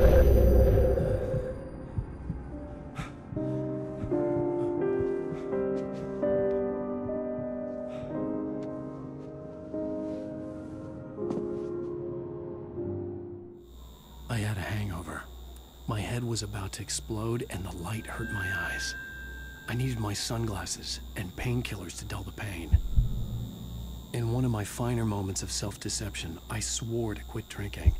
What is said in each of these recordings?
I had a hangover. My head was about to explode and the light hurt my eyes. I needed my sunglasses and painkillers to dull the pain. In one of my finer moments of self-deception, I swore to quit drinking.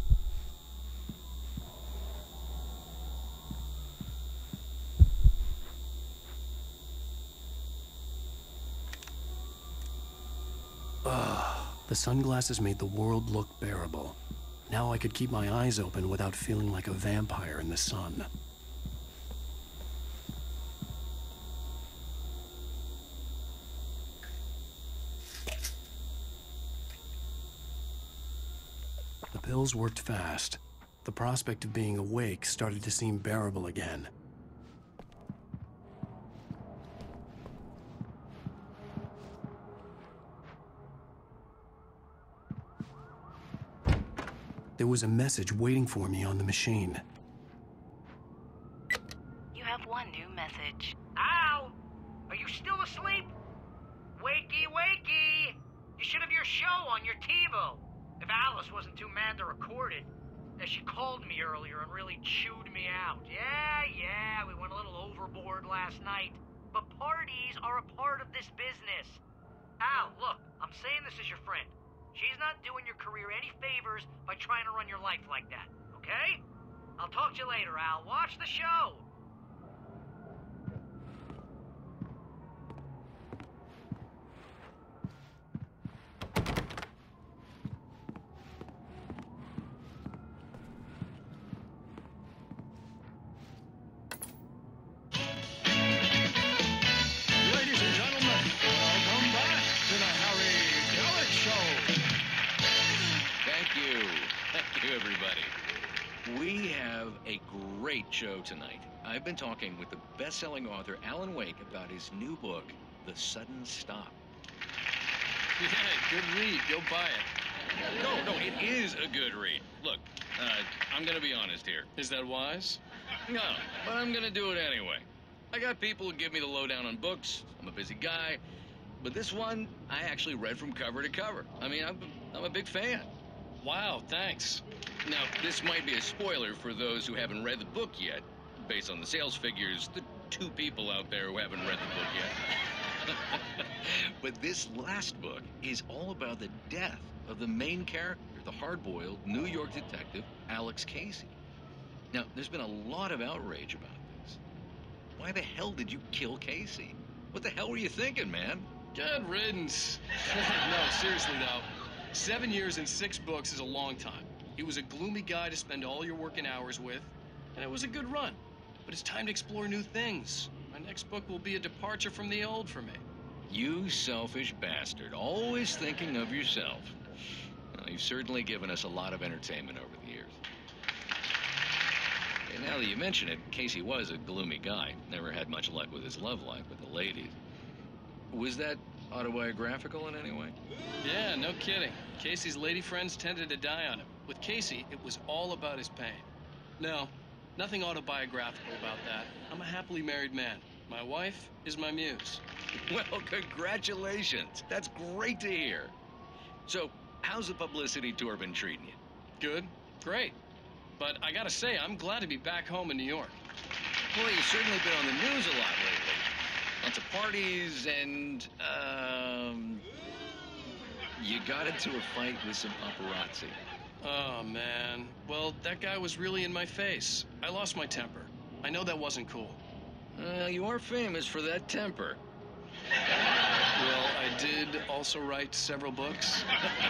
The sunglasses made the world look bearable. Now I could keep my eyes open without feeling like a vampire in the sun. The pills worked fast. The prospect of being awake started to seem bearable again. There was a message waiting for me on the machine. You have one new message. Al! Are you still asleep? Wakey, wakey! You should have your show on your TiVo. If Alice wasn't too mad to record it. As she called me earlier and really chewed me out. Yeah, we went a little overboard last night. But parties are a part of this business. Al, look, I'm saying this as your friend. She's not doing your career any favors by trying to run your life like that, okay? I'll talk to you later, Al. Watch the show! Ladies and gentlemen, welcome back to the Harry Gallic Show. Thank you, everybody. We have a great show tonight. I've been talking with the best-selling author Alan Wake about his new book, The Sudden Stop. Yeah, good read. Go buy it. No, it is a good read. Look, I'm gonna be honest here. Is that wise? No, but I'm gonna do it anyway. I got people who give me the lowdown on books. I'm a busy guy. But this one, I actually read from cover to cover. I mean, I'm a big fan. Wow, thanks. Now, this might be a spoiler for those who haven't read the book yet. Based on the sales figures, the 2 people out there who haven't read the book yet. But this last book is all about the death of the main character, the hard-boiled New York detective, Alex Casey. Now, there's been a lot of outrage about this. Why the hell did you kill Casey? What the hell were you thinking, man? Good riddance. No, seriously, though. 7 years and 6 books is a long time. He was a gloomy guy to spend all your working hours with, and it was a good run. But it's time to explore new things. My next book will be a departure from the old for me. You selfish bastard, always thinking of yourself. Well, you've certainly given us a lot of entertainment over the years. And now that you mention it, Casey was a gloomy guy. Never had much luck with his love life with the ladies. Was that autobiographical in any way? Yeah, no kidding. Casey's lady friends tended to die on him. With Casey, it was all about his pain. No, nothing autobiographical about that. I'm a happily married man. My wife is my muse. Well, congratulations. That's great to hear. So, how's the publicity tour been treating you? Good, great. But I gotta say, I'm glad to be back home in New York. Well, you've certainly been on the news a lot lately. Lots of parties and, you got into a fight with some paparazzi. Oh, man. Well, that guy was really in my face. I lost my temper. I know that wasn't cool. You are famous for that temper. Well, I did also write several books.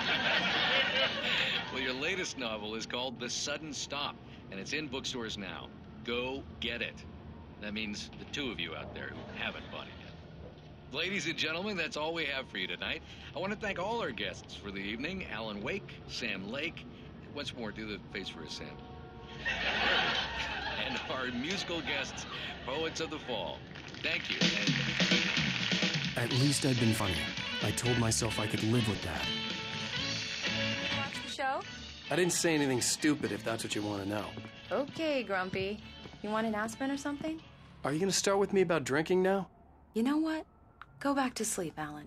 Well, your latest novel is called The Sudden Stop, and it's in bookstores now. Go get it. That means the 2 of you out there who haven't bought it yet. Ladies and gentlemen, that's all we have for you tonight. I want to thank all our guests for the evening. Alan Wake, Sam Lake. Once more, do the face for a Sam. And our musical guests, Poets of the Fall. Thank you. At least I'd been funny. I told myself I could live with that. Watch the show? I didn't say anything stupid if that's what you want to know. Okay, Grumpy. You want an aspirin or something? Are you going to start with me about drinking now? You know what? Go back to sleep, Alan.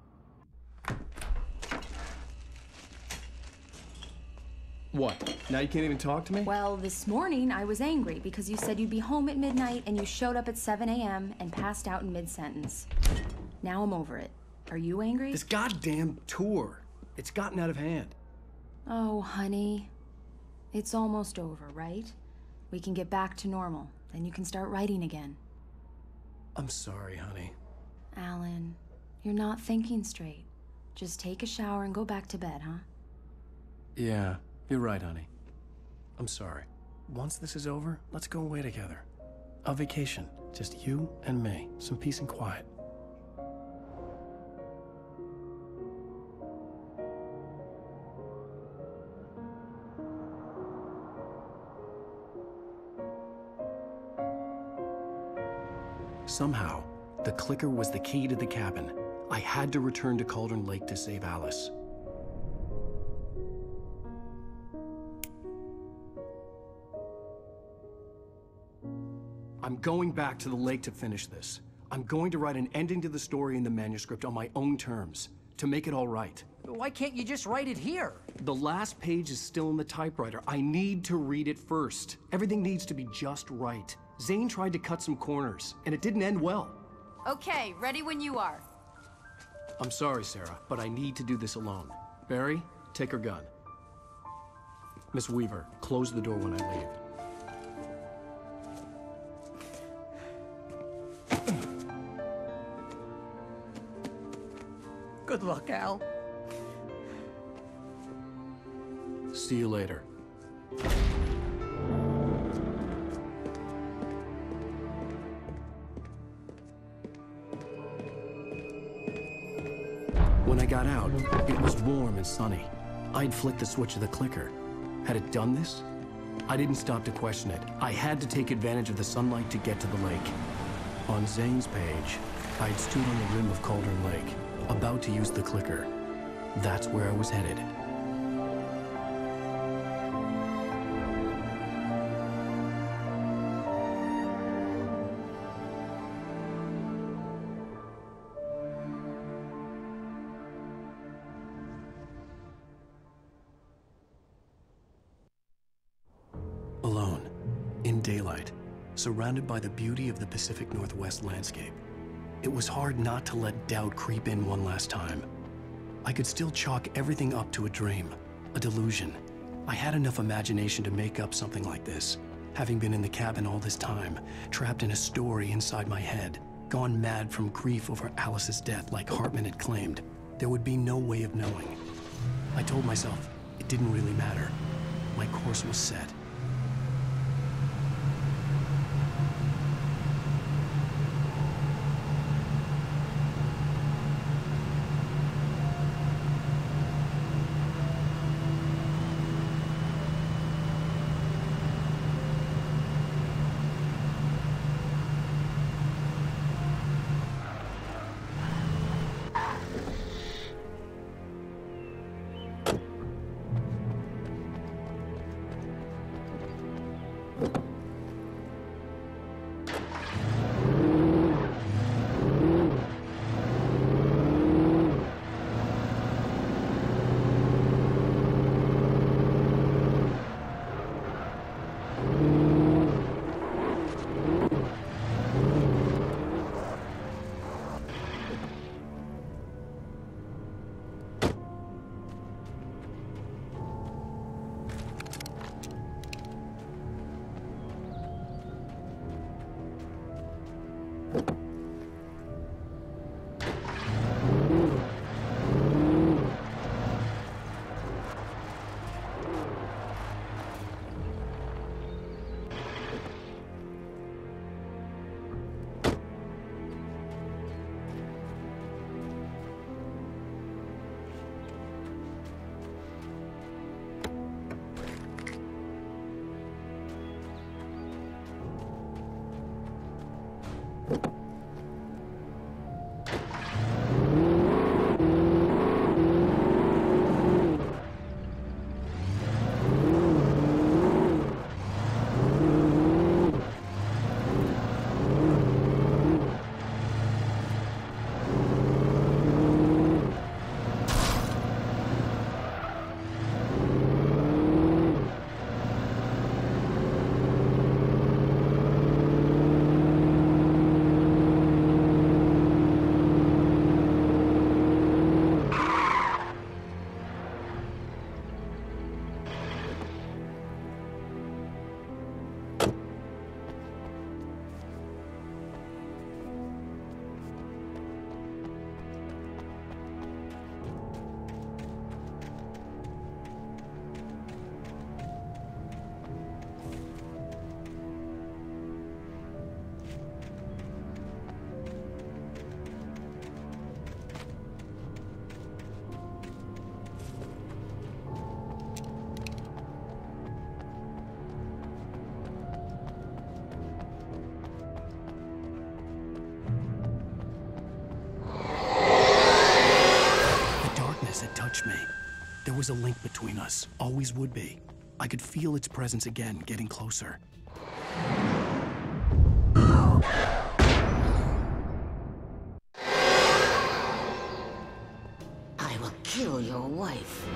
What? Now you can't even talk to me? Well, this morning I was angry because you said you'd be home at midnight and you showed up at 7 a.m. and passed out in mid-sentence. Now I'm over it. Are you angry? This goddamn tour. It's gotten out of hand. Oh, honey. It's almost over, right? We can get back to normal. Then you can start writing again. I'm sorry, honey. Alan, you're not thinking straight. Just take a shower and go back to bed, huh? Yeah, you're right, honey. I'm sorry. Once this is over, let's go away together. A vacation. Just you and me. Some peace and quiet. Somehow, the clicker was the key to the cabin. I had to return to Cauldron Lake to save Alice. I'm going back to the lake to finish this. I'm going to write an ending to the story in the manuscript on my own terms, to make it all right. Why can't you just write it here? The last page is still in the typewriter. I need to read it first. Everything needs to be just right. Zane tried to cut some corners, and it didn't end well. Okay, ready when you are. I'm sorry, Sarah, but I need to do this alone. Barry, take her gun. Miss Weaver, close the door when I leave. Good luck, Al. See you later. When I got out, it was warm and sunny. I'd flicked the switch of the clicker. Had it done this? I didn't stop to question it. I had to take advantage of the sunlight to get to the lake. On Zane's page, I'd stood on the rim of Cauldron Lake, about to use the clicker. That's where I was headed. Alone, in daylight, surrounded by the beauty of the Pacific Northwest landscape. It was hard not to let doubt creep in one last time. I could still chalk everything up to a dream, a delusion. I had enough imagination to make up something like this, having been in the cabin all this time, trapped in a story inside my head, gone mad from grief over Alice's death like Hartman had claimed. There would be no way of knowing. I told myself it didn't really matter. My course was set. There was a link between us, always would be. I could feel its presence again, getting closer. I will kill your wife.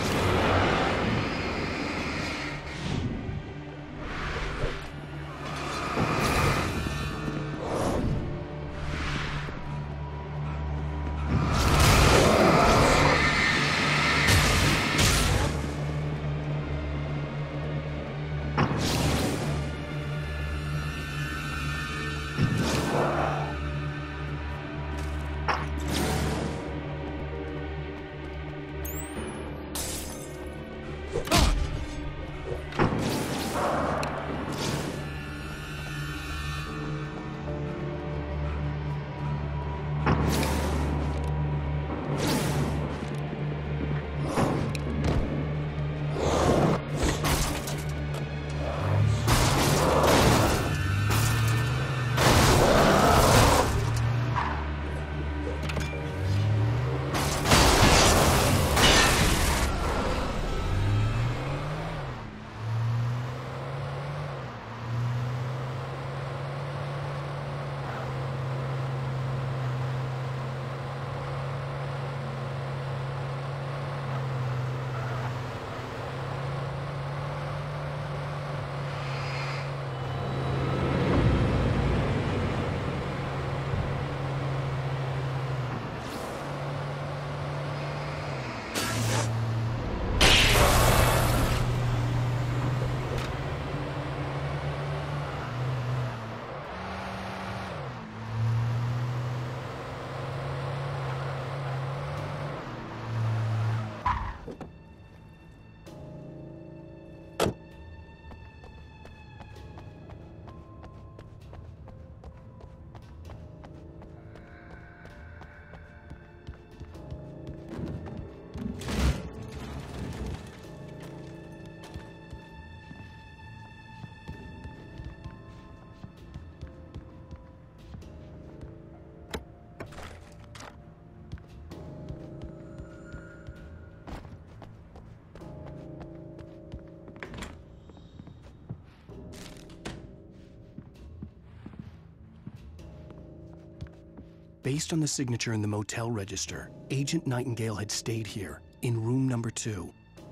Based on the signature in the motel register, Agent Nightingale had stayed here, in room number 2.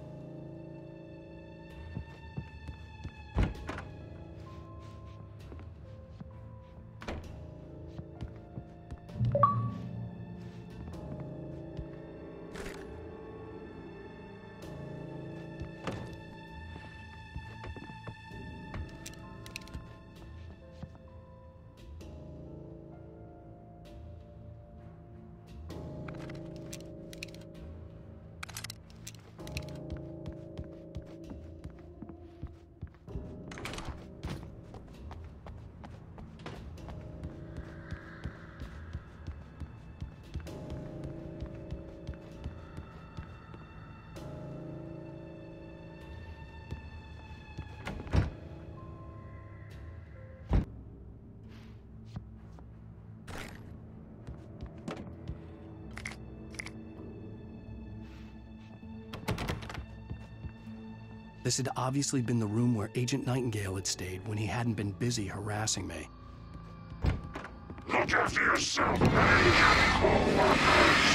This had obviously been the room where Agent Nightingale had stayed when he hadn't been busy harassing me. Look after yourself, man. Co-workers.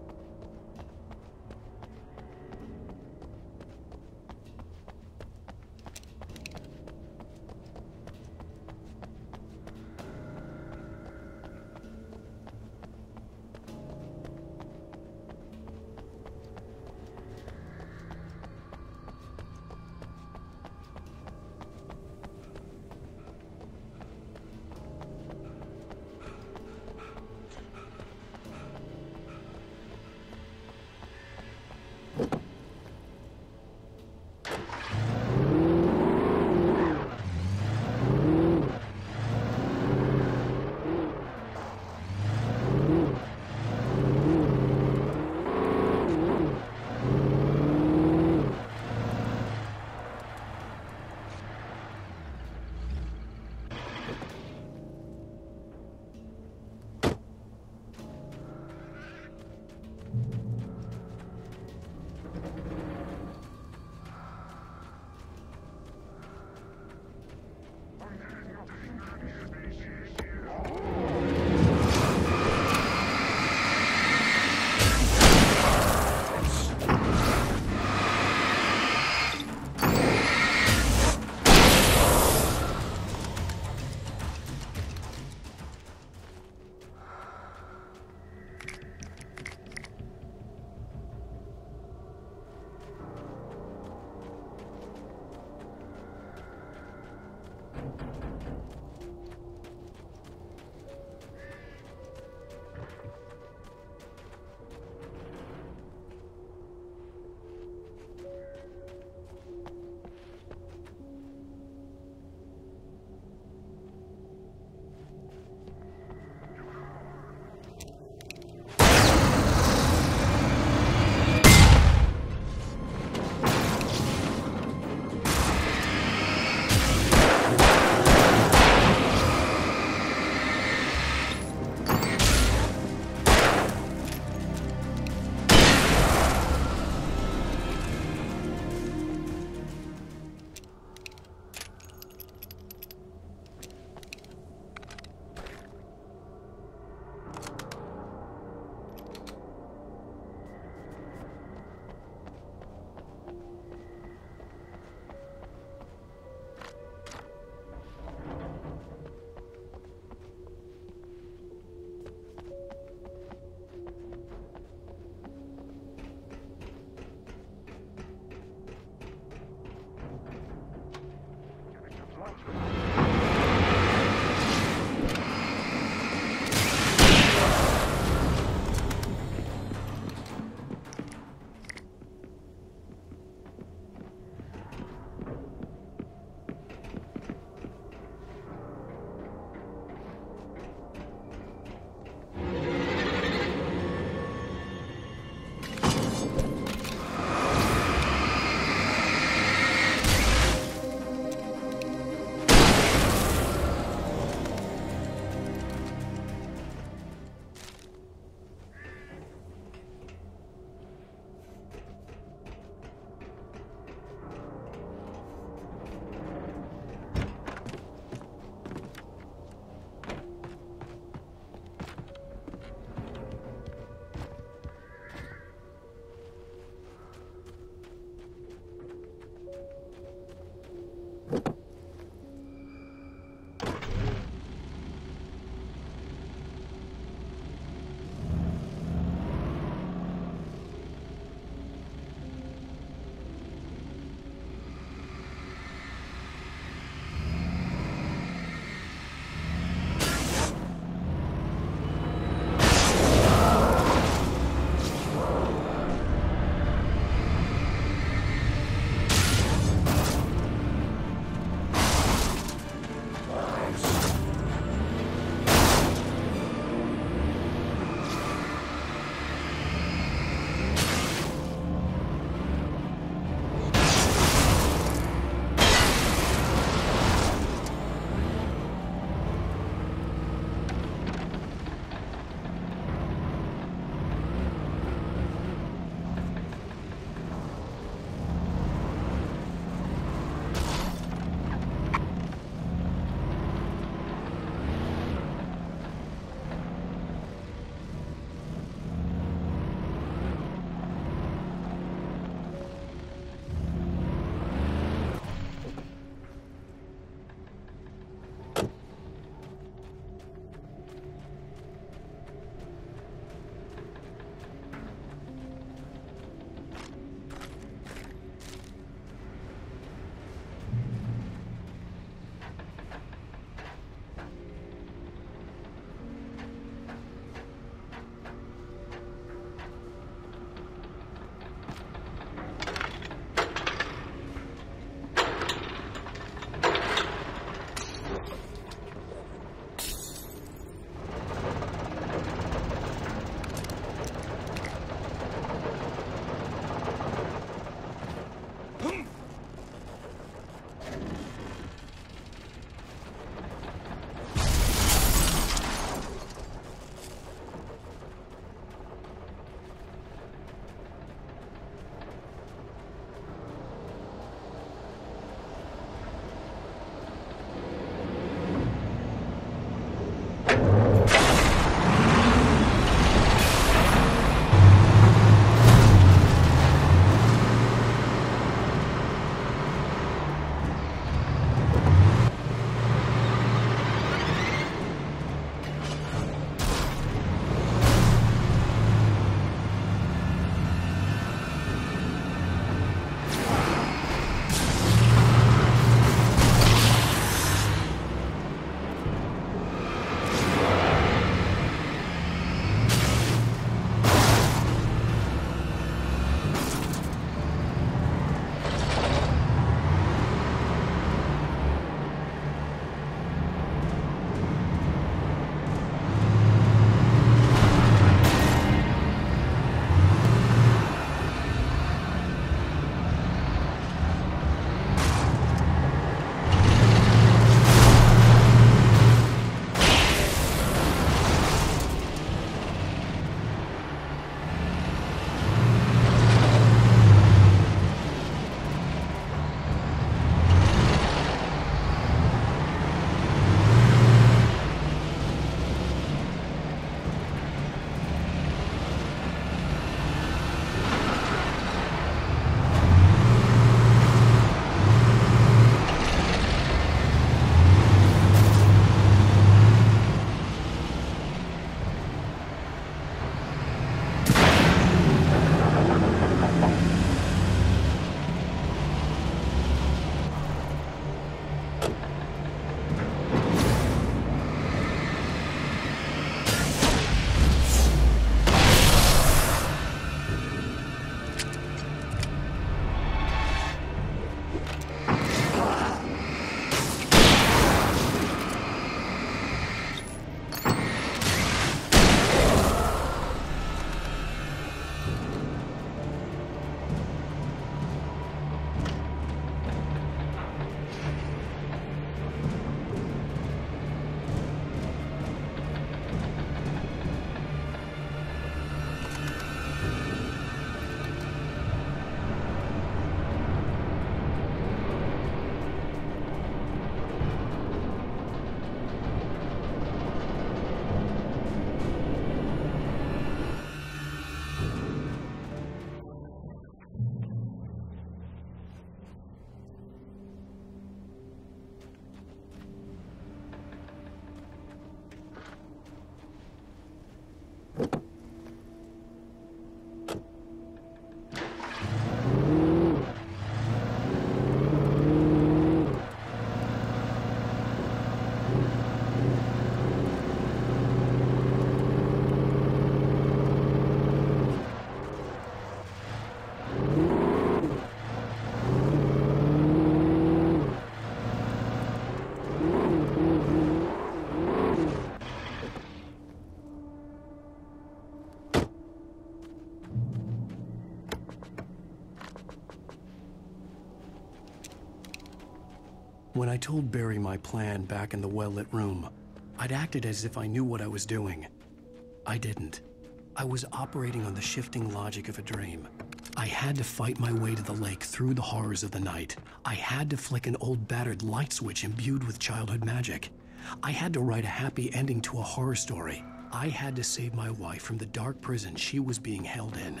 When I told Barry my plan back in the well-lit room, I'd acted as if I knew what I was doing. I didn't. I was operating on the shifting logic of a dream. I had to fight my way to the lake through the horrors of the night. I had to flick an old battered light switch imbued with childhood magic. I had to write a happy ending to a horror story. I had to save my wife from the dark prison she was being held in.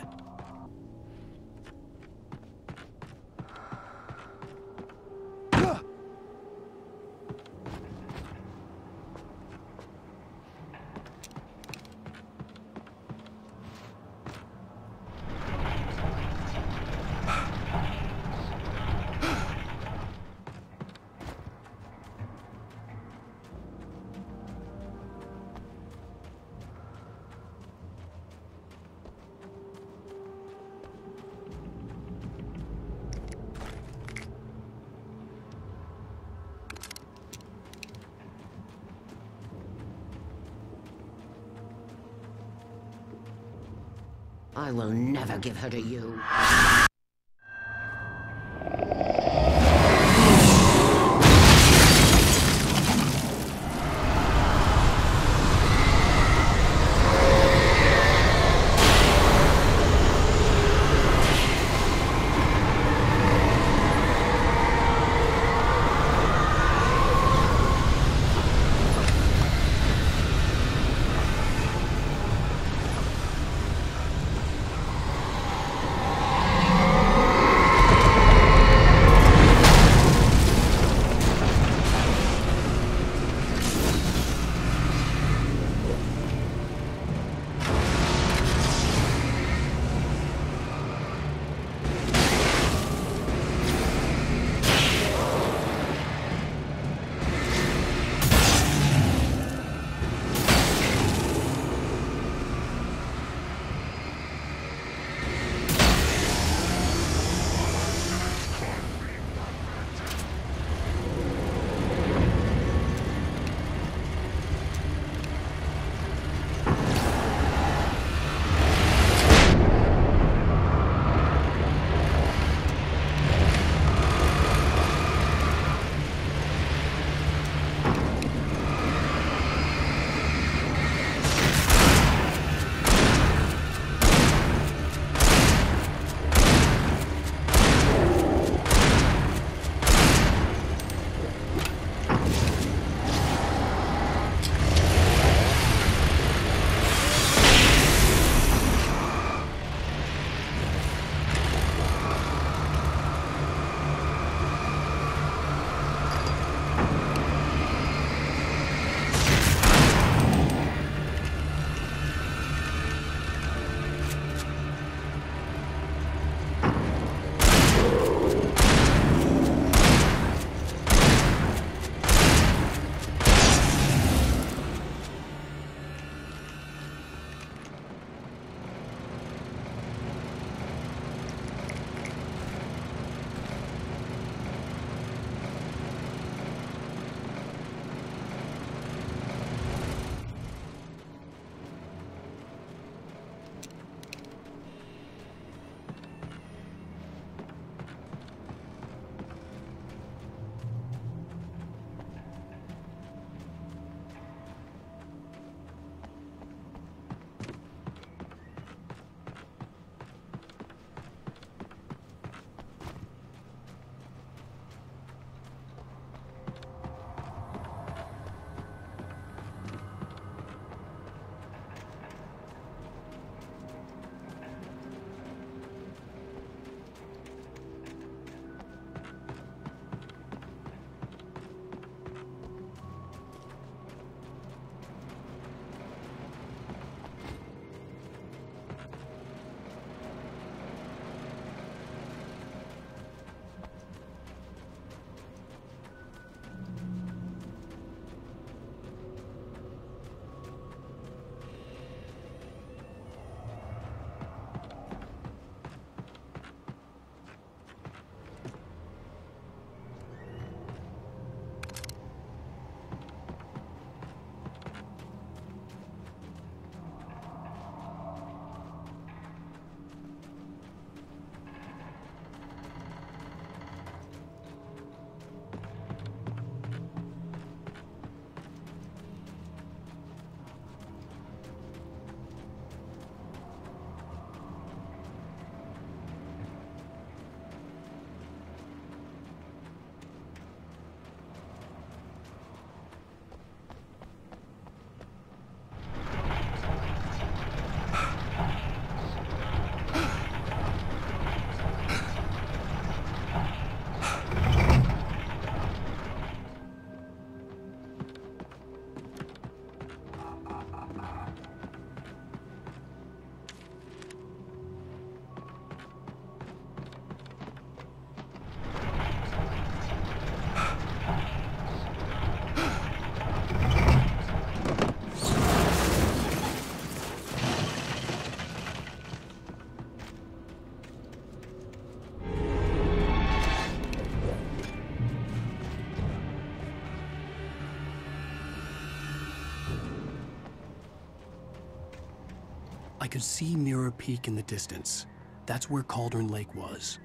I will never give her to you. I could see Mirror Peak in the distance. That's where Cauldron Lake was.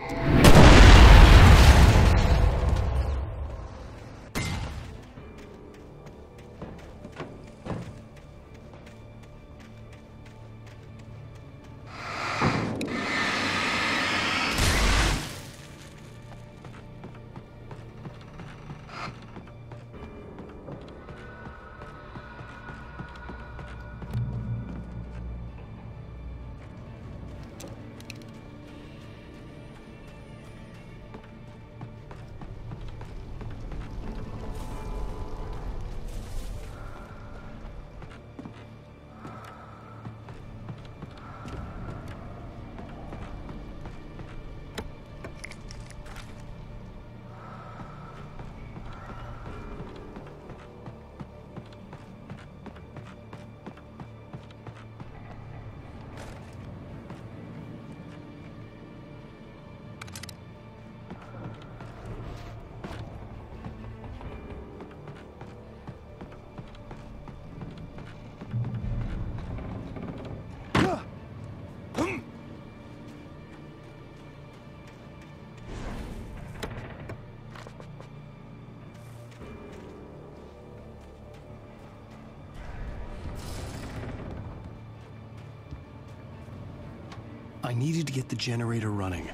I needed to get the generator running.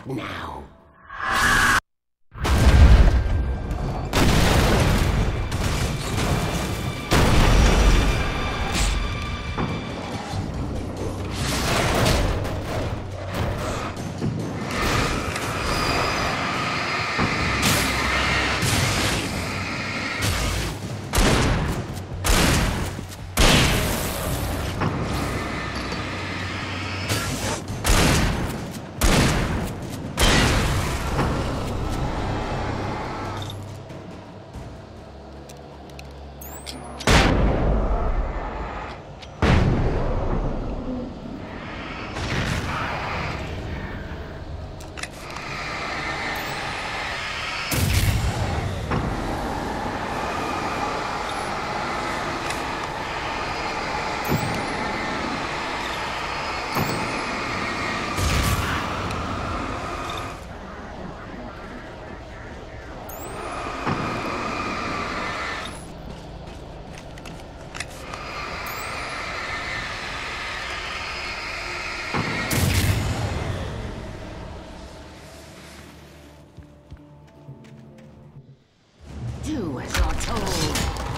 now. Do as you're told.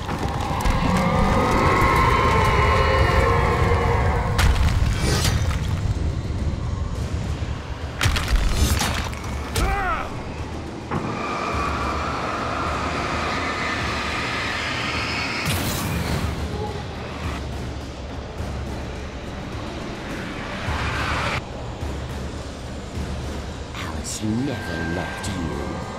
Alice never left you.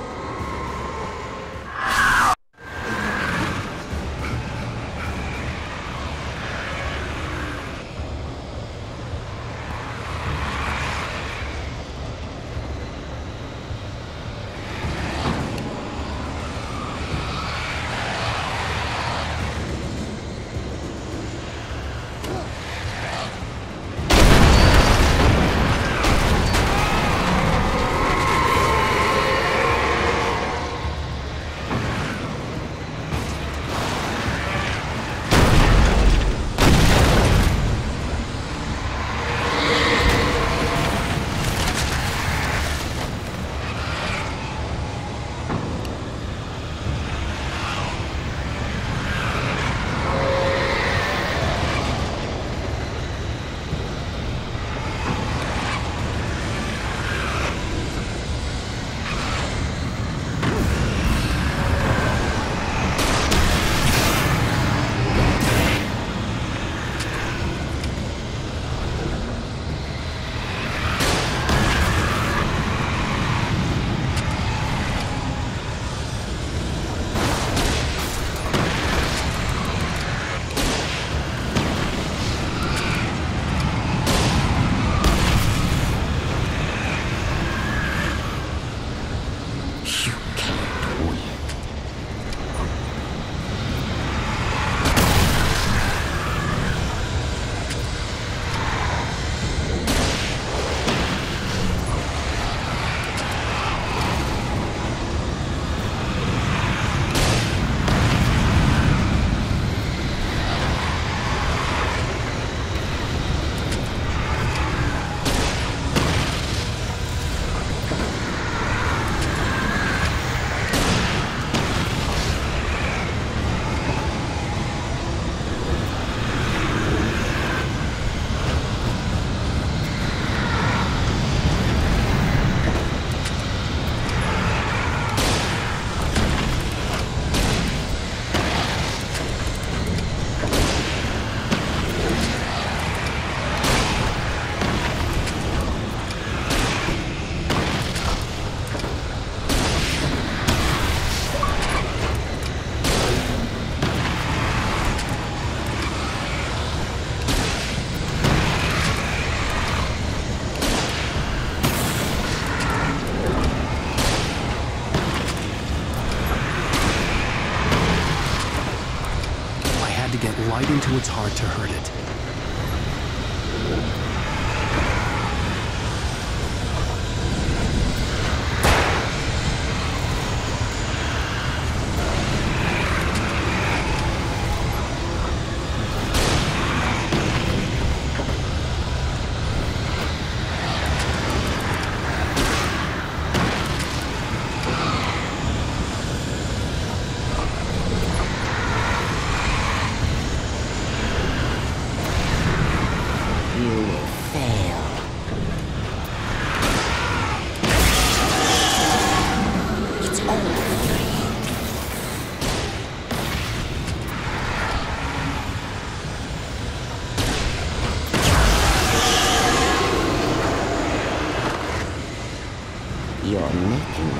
Right into its heart to hurt it.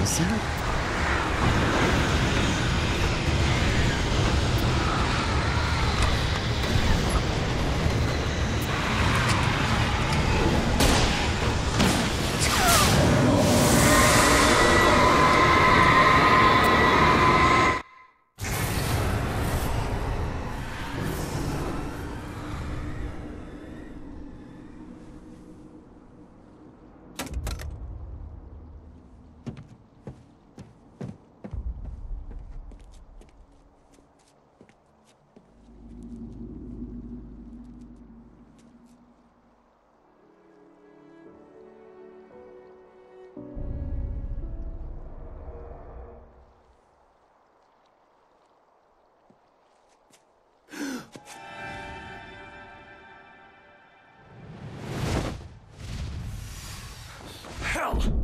closer? Hell!